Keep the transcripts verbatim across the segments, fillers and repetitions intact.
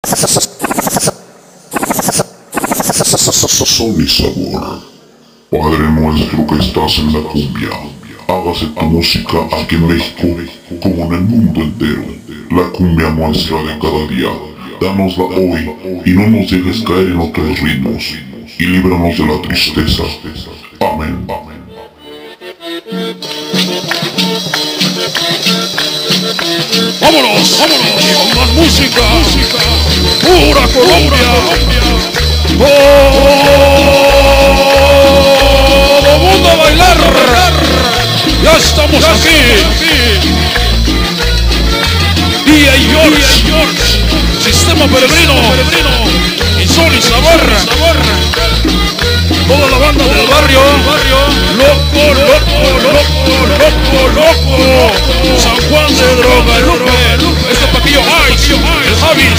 Sazón y sabor. Padre nuestro que estás en la cumbia, hágase tu música aquí en México como en el mundo entero. La cumbia nuestra de cada día, dánosla hoy y no nos dejes caer en otros ritmos y líbranos de la tristeza. Amén. Vámonos, vámonos, con más música, pura Colombia. Todo mundo a bailar. Ya estamos aquí. D J George, Sistema Peregrino, y Sony Zabarra. Toda la banda del barrio, loco, loco, loco, loco, loco. San Juan de Droga, Lupe, este Paquillo Ice, el Javis,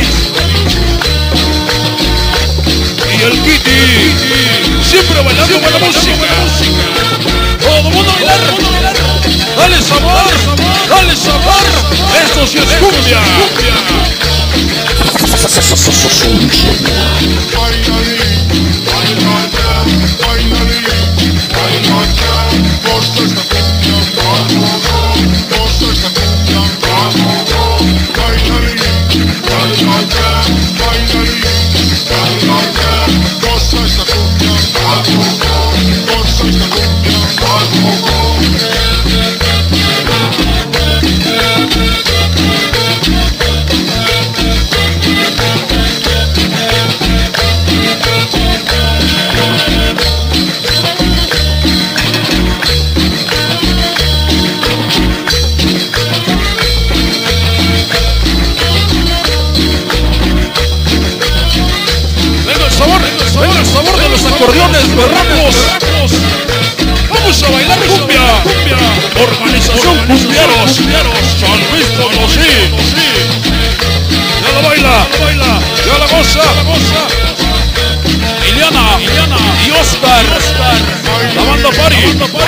y el Kitty. Siempre bailando buena música. Todo mundo bailar. Dale sabor, dale sabor. Esto sí es cumbia. Acordeones berracos, vamos a bailar cumbia. Organización Cumbieros, San Luis Potosí. Ya la baila, ya la goza. Iliana y Oscar, la banda Pari.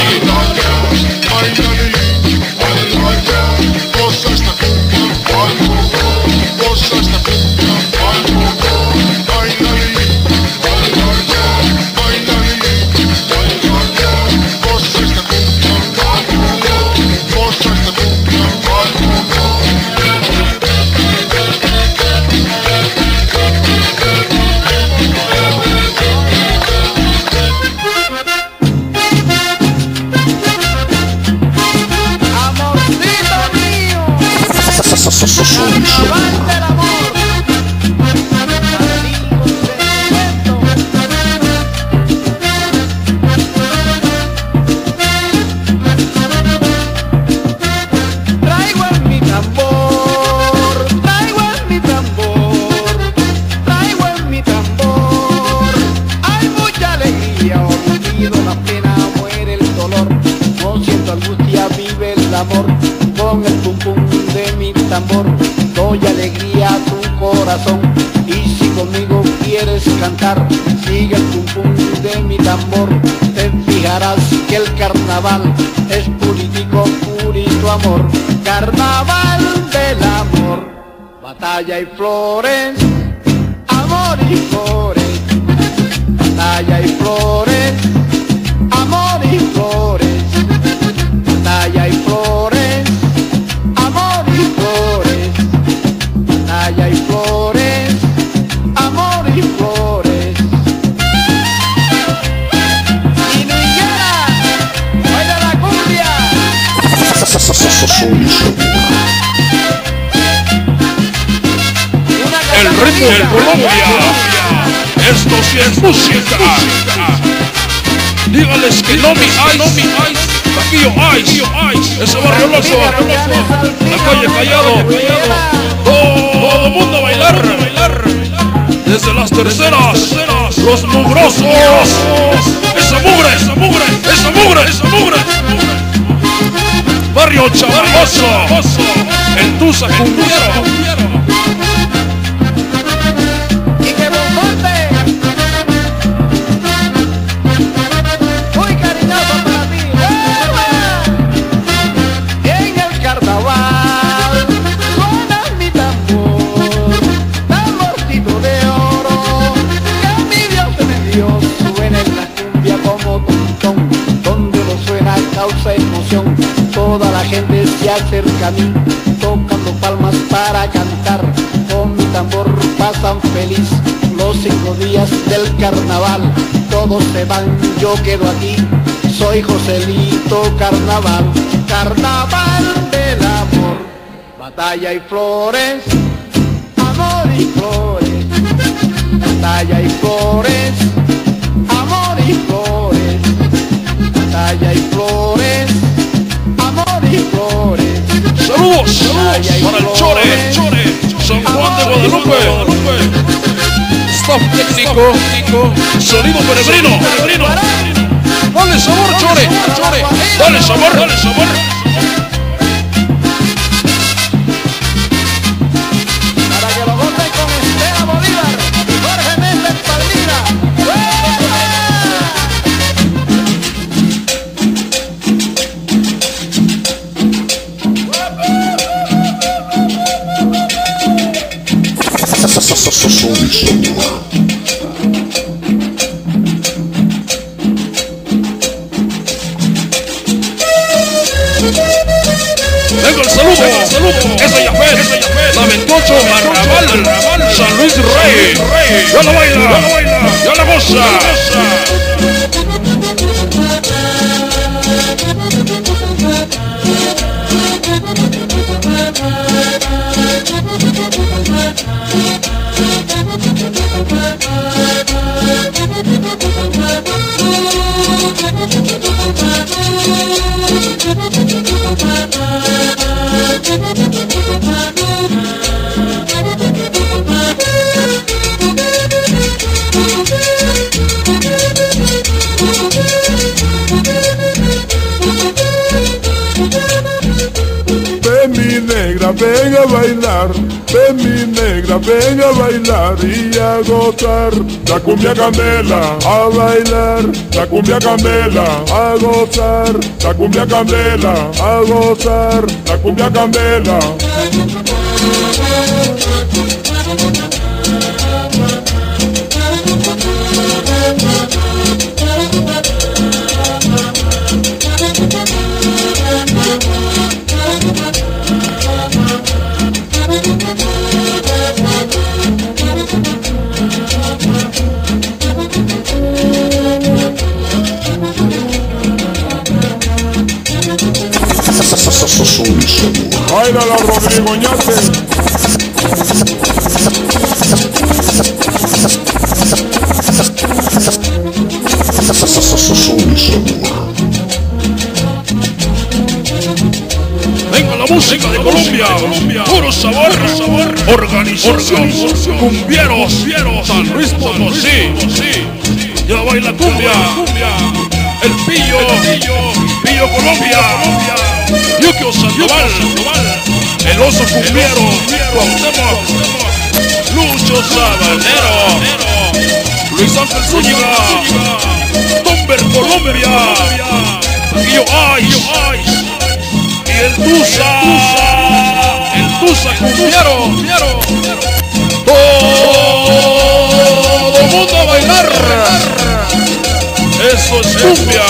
Aguante el amor. Traigo en mi tambor, traigo en mi tambor, traigo en mi tambor. Hay mucha alegría, olvido la pena, muere el dolor. No siento angustia, vive el amor. Con el pum pum de mi tambor doy alegría a tu corazón. Y si conmigo quieres cantar, sigue el pum pum de mi tambor. Te fijarás que el carnaval es puritico, purito amor. Carnaval del amor, batalla y flores, amor y flores. Batalla y flores, amor y flores. Batalla y flores, amor y flores. Batalla y flores, amor y flores. Y Niguera, baila la cumbia. El ritmo de Colombia. Esto sí es música. Dígales que no mi ice, Paquillo Ice, ese barrio loco, la calle Callado. Todo mundo a bailar, desde las terceras, los mugrosos. Esa mugre, esa mugre, esa mugre, esa mugre. Barrio Chavaloso, el Tusa Cumbiero. En el carnaval suena mi tambor. acerca a mí, tocando palmas para cantar. Con mi tambor pasan feliz los cinco días del carnaval. Todos se van, yo quedo aquí, soy Joselito Carnaval. Carnaval del amor, batalla y flores, amor y flores. Batalla y flores, amor y flores. Batalla y flores, amor y flores. Saludos, saludos para el Chore, el Chore, San Juan de Guadalupe. Staff técnico, sonido peregrino, peregrino. Dale sabor, Chore, Chore. Dale sabor, dale sabor. Para que lo goce con Estela Bolívar y Jorge Méndez Palmira. Venga el saludo, el saludo. Esa Yafet, esa Yafet. La veintiocho Arrabal, San Luis Rey. Ya la baila, ya la baila, ya la goza. Ven a bailar, ven mi negra, ven a bailar y a gozar. La cumbia candela, a bailar. La cumbia candela, a gozar. La cumbia candela, a gozar. La cumbia candela. Baila la Rodrigo Ñate. Venga la música de Colombia, puro sabor, sabor. Organización, cumbieros, San Luis Potosí. Ya baila cumbia, el pillo, pillo Colombia. Yukio Sandoval, el oso cumbiero, Cuauhtémoc, Lucho Sabanero, Luis Ángel Zúñiga, Tomber Colombia, Taquillo Ice, y el Tusa, el Tusa cumbiero. Todo mundo a bailar, eso es cumbia.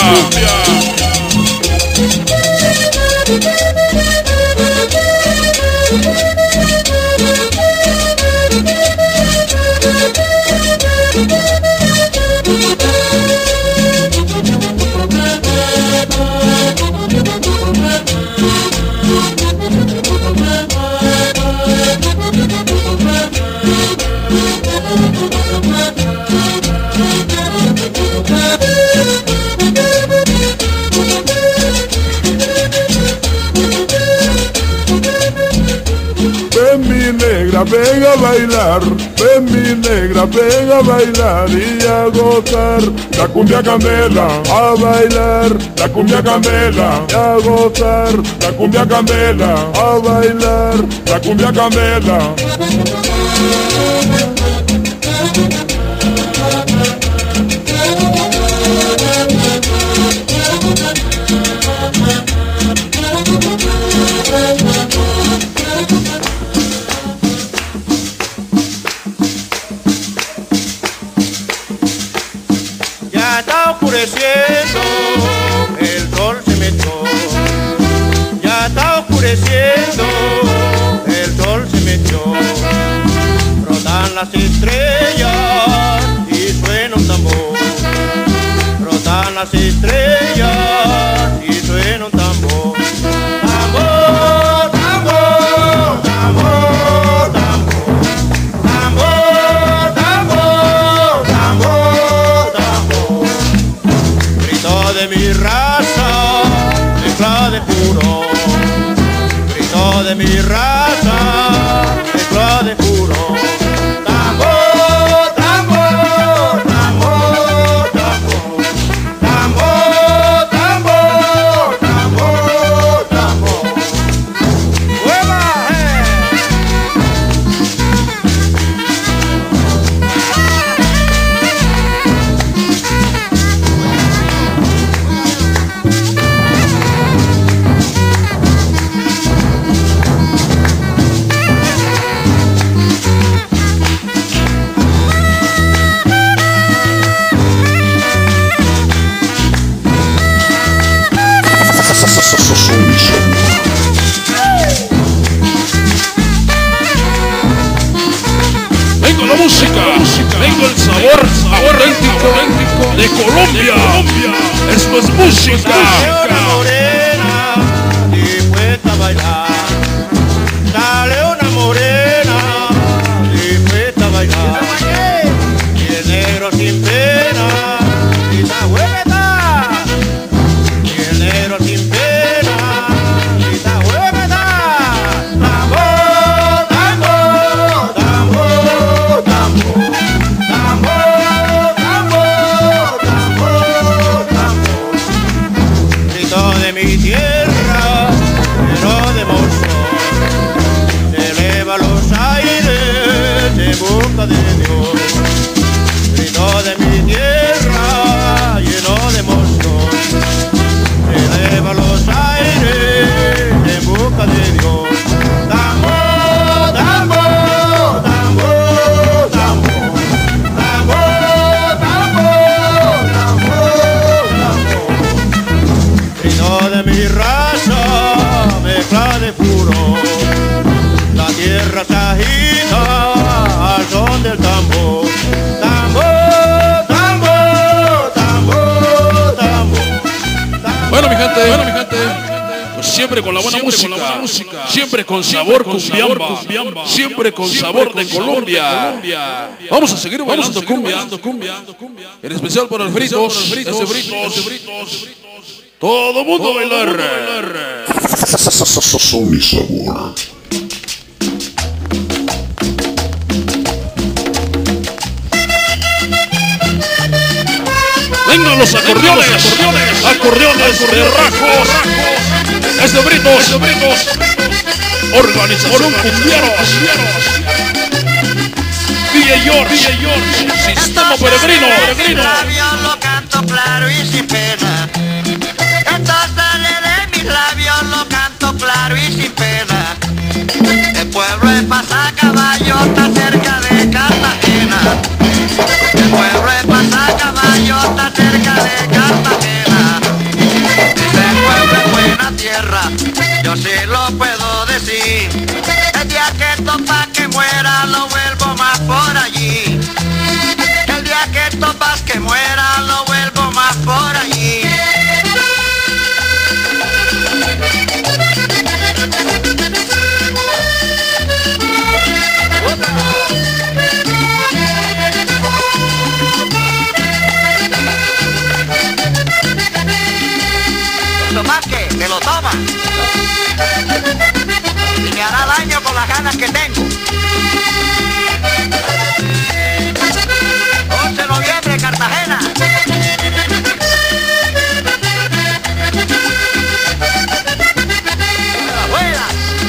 Ven a bailar, ven mi negra, ven a bailar y a gozar. La cumbia candela, a bailar. La cumbia candela, y a gozar. La cumbia candela, a bailar. La cumbia candela. Ya está oscureciendo, el sol se metió. Ya está oscureciendo. amaneciendo, el sol se metió, brotan las estrellas y suena un tambor, brotan las estrellas y suena un tambor. Tambor, tambor, tambor, tambor, tambor, tambor, tambor, grito de mi raza, mezcla de puro, grito de mi raza, mezcla de puro. Tambor, tambor, tambor, tambor, tambor, tambor, tambor, tambor. ¡Hueva, eh! Vengo la música, vengo el sabor auténtico de Colombia. Esto es música. Sale una morena dispuesta a bailar, sale una morena dispuesta a bailar, y el negro sin pena grita hueveta, y el negro sin pena grita hueveta. Tambor, tambor, tambor, tambor, tambor, tambor, tambor, tambor, grito de mi tierra, pero de mozo, se eleva los aires en busca de Dios. Grito de mi tierra, lleno de monstruos, se eleva los aires en busca de Dios. Tambor, tambor, tambor, tambor, tambor, tambor, tambor, tambor. Grito de mi raza, mezcla de puro, la tierra se agita al son del tambor. Tambor, tambor, tambor, tambor, tambor. Bueno, mi gente, bueno, mi gente. Pues siempre con la buena música, siempre con sabor cumbiamba, siempre con sabor de Colombia. Vamos a seguir bailando cumbia, en especial para el fritos, ese fritos. Todo mundo a bailar. Son y sabor. Vengan los acordeones, acordeones, acordeones de rajos. Es de Britos, organización cumbieros. D J George, sistema peregrino. Labios lo canto claro y sin pena. Esto sale de mis labios, lo canto claro y sin pena. El pueblo de Pasacaballo está cerca de Cartagena. El pueblo de Pasacaballo está cerca de Cartagena. Ese pueblo es buena tierra, yo sí lo puedo decir. El día que topa que muera lo vuelvo más por allí. El día que topas que muera lo vuelvo más por allí. Tomás que me lo toma y me hará daño con las ganas que tengo. once de noviembre, Cartagena. La abuela.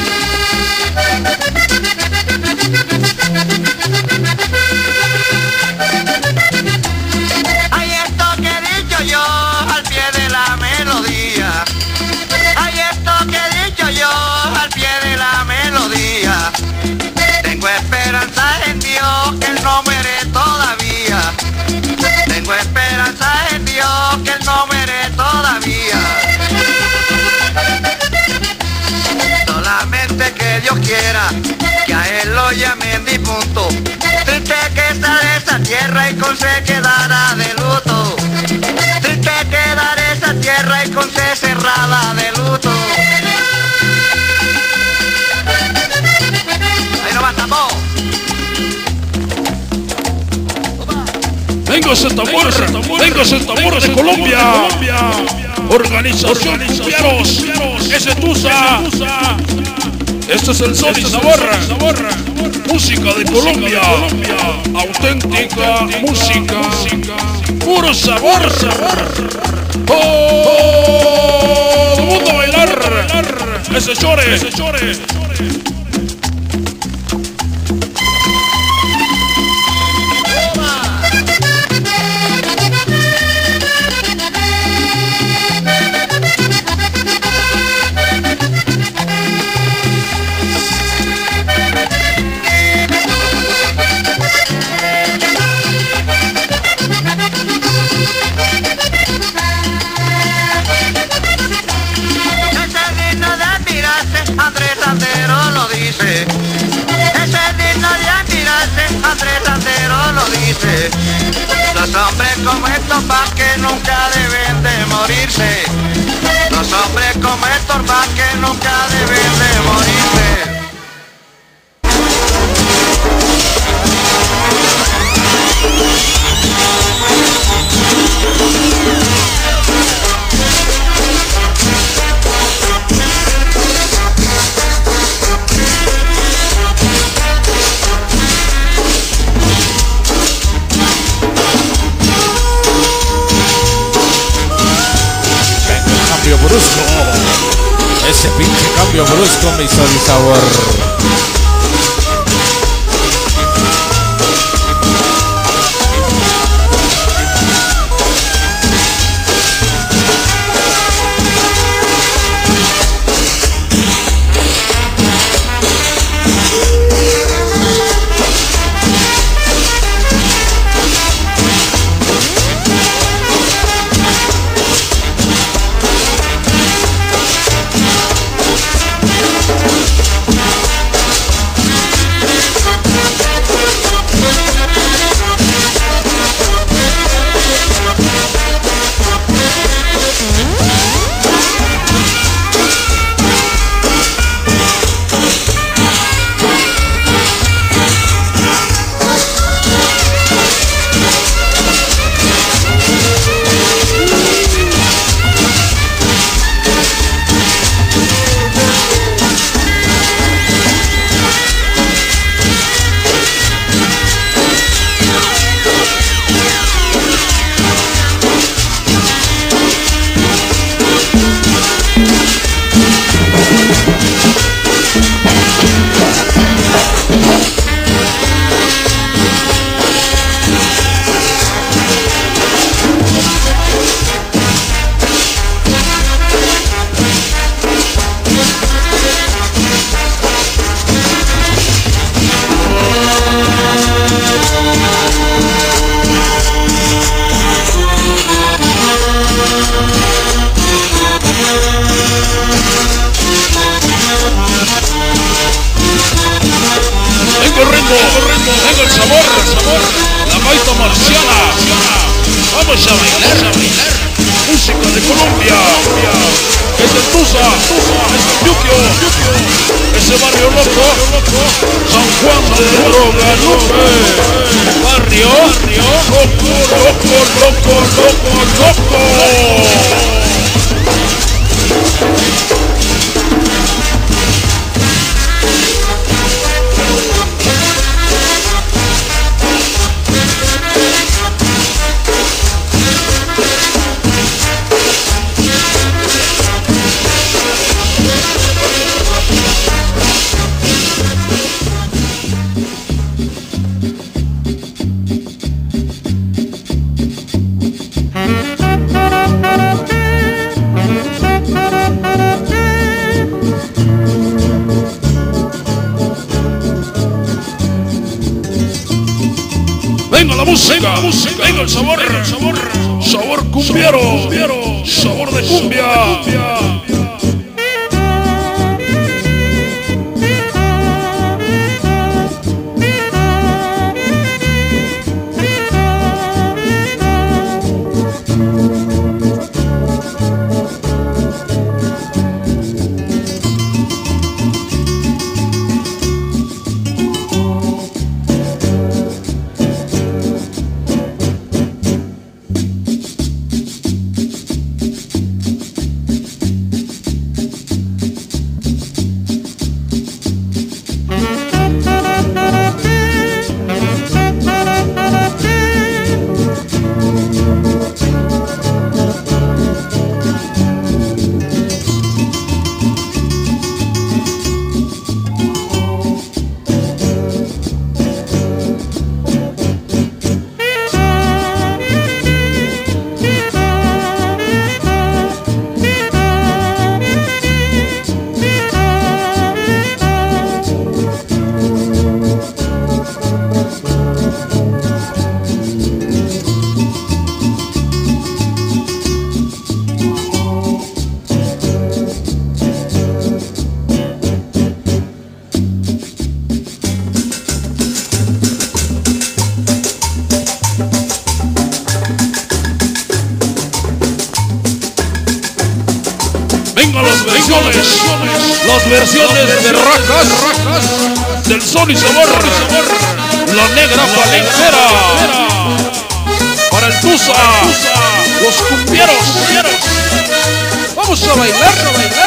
Hay esto que he dicho yo al pie de la melodía. Hay esto que he dicho yo al pie de la melodía. Tengo esperanza difunto. Triste que está esa tierra y con se quedará de luto. Triste quedar esa tierra y con se cerrada de luto. Ahí no va, tambor. Vengo ese tambor, vengo ese tambor de Colombia. Organización Cumbieros, ese Tusa. Este es el son y sabor. Música de Colombia, auténtica música, puro sabor. Todo el mundo a bailar. Ese chore, ese chore. Los hombres como estos pa' que nunca deben de morirse. Los hombres como estos pa' que nunca deben de morirse. Brusco, ese pinche cambio brusco, mi sol y sabor. Venga el sabor, el sabor, la gaita marciana. Vamos a bailar, a bailar. Música de Colombia. Es el Tusa, es el Yuquio, ese barrio loco, San Juan de Drogalupe. Barrio, loco, loco, loco, loco, loco. Venga la música, venga el sabor, el sabor, sabor cumbiero, sabor de cumbia. versiones, las versiones de racas del Son y Sabor, la negra palenquera, para el Tusa, los cumbieros. Vamos a bailar, a bailar.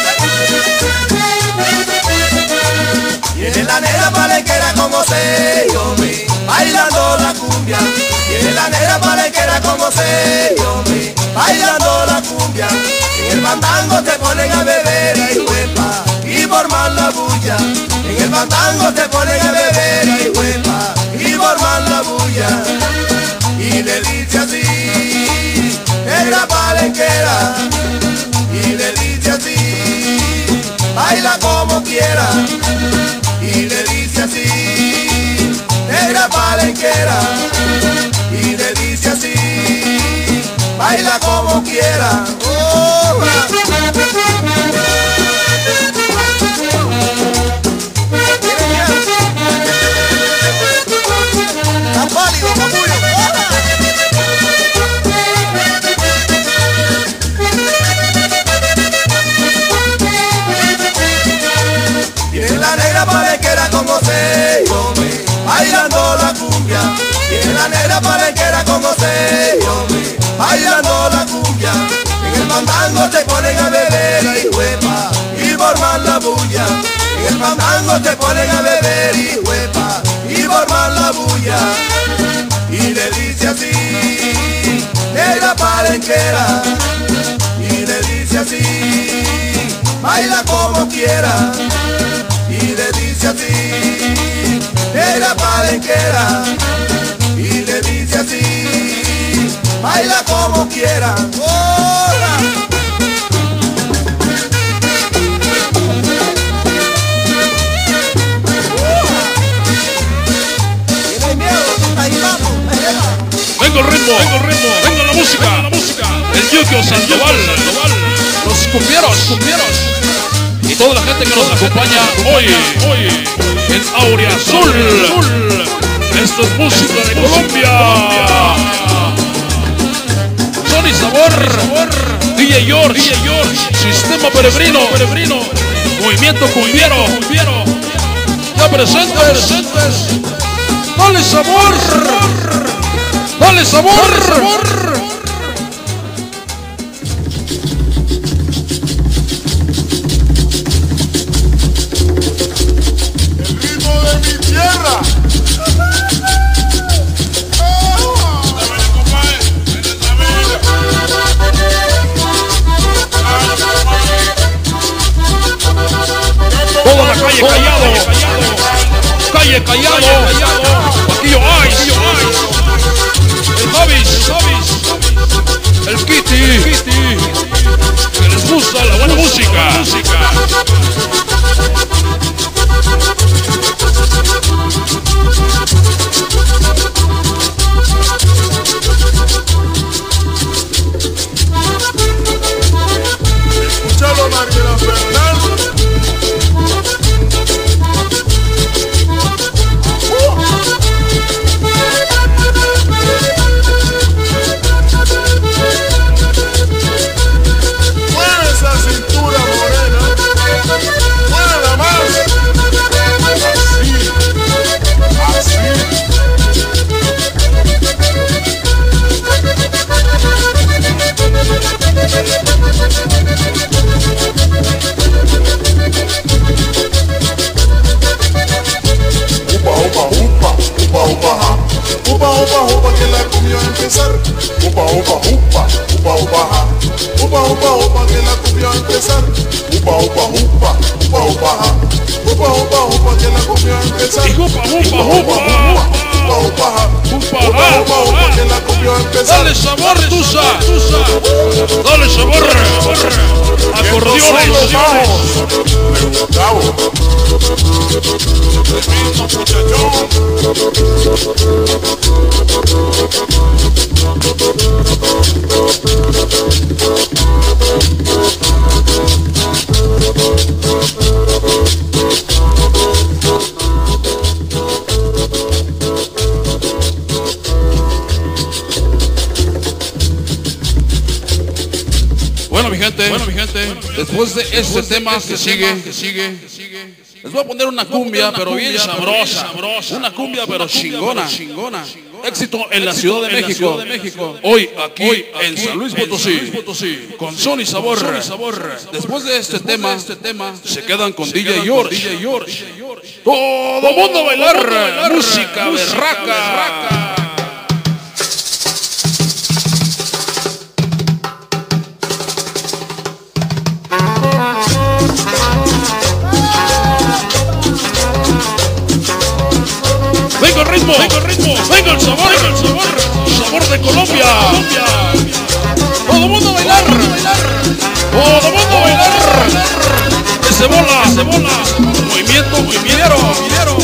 Tiene la negra palenquera como sello, mi, bailando la cumbia. Tiene la negra palenquera como sello, mi, bailando la cumbia. En el fandango te ponen a beber y huepa y formar la bulla. En el fandango te ponen a beber y huepa y formar la bulla. Y le dice así, negra palenquera. Y le dice así, baila como quiera. Y le dice así, negra palenquera. Y le dice así, baila como quiera. Oh, está pálido, capullo. Tiene la negra palenquera como sello, bailando la cumbia. Tiene la negra palenquera como sello, bailando la cumbia. En el fandango te ponen a beber y huepa y formar la bulla. En el fandango te ponen a beber y huepa y formar la bulla. Y le dice así, negra palenquera. Y le dice así, baila como quiera. Y le dice así, negra palenquera. Y le dice así, baila como quiera. ¡Hola! ¿Tienes miedo? Ahí vamos. Venga el ritmo, venga el ritmo, venga la música, la música. El Yukio Sandoval, los cumbieros, cumbieros. Y toda la gente que nos acompaña hoy, hoy en Aurea Azul. Esto es música de Colombia. Son y Sabor, D J George, Sistema Peregrino, Peregrino, Movimiento Cumbiero, ya presentes. Dale sabor, dale sabor. Toda la calle Callado, calle Callado, Paquillo Ice, el Javis, el Kitty, que les gusta la buena música. Escuchalo, Mariela Fernández. Mueve esa cintura morena, muévela más. Así, así. Upa, upa, upa, upa, upa, ja. Upa, upa, upa, que la cumbia va a empezar. Upa, upa, upa, upa, upa, ja. Upa, upa, upa, que la cumbia va a empezar. Upa, upa, upa, upa, upa, ja. Upa, upa, upa, que la cumbia va a empezar. Y upa, upa, upa, upa, upa, upa, ja. Upa, Upa, upa, upa, que la cumbia va a empezar. Dale sabor, Tusa, dale sabor, acordeones. Bravo. gente, bueno, mi gente, después de este tema que sigue, que sigue, les voy a poner una cumbia, pero bien sabrosa, una cumbia pero chingona, éxito en la Ciudad de México, hoy aquí en San Luis Potosí, con son y sabor. Después de este tema, se quedan con D J George. Todo mundo a bailar, música berraca. Venga el ritmo, venga el ritmo, venga el sabor, venga el sabor, sabor de Colombia. Todo mundo a bailar, todo mundo a bailar. Que se bola, se bola, movimiento, movimiento.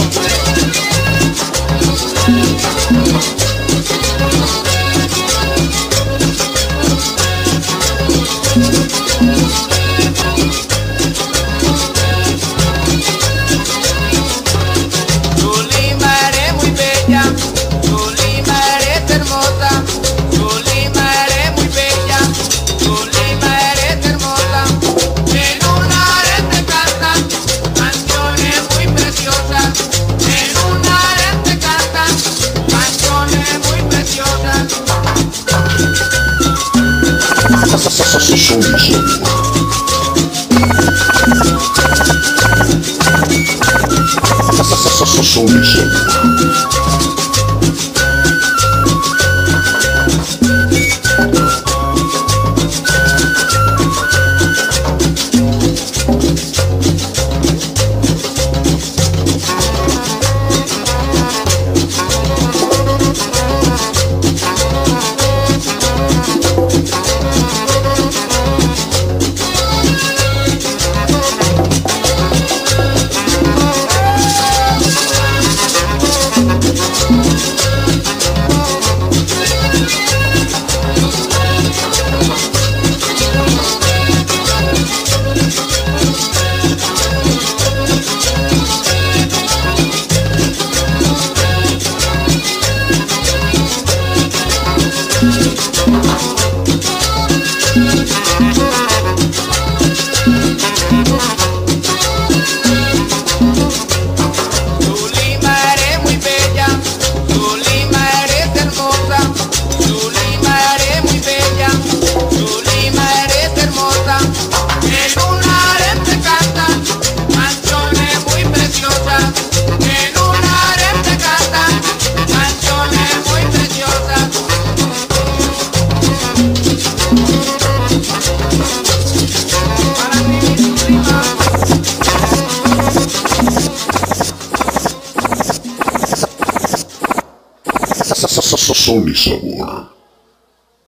Son y sabor.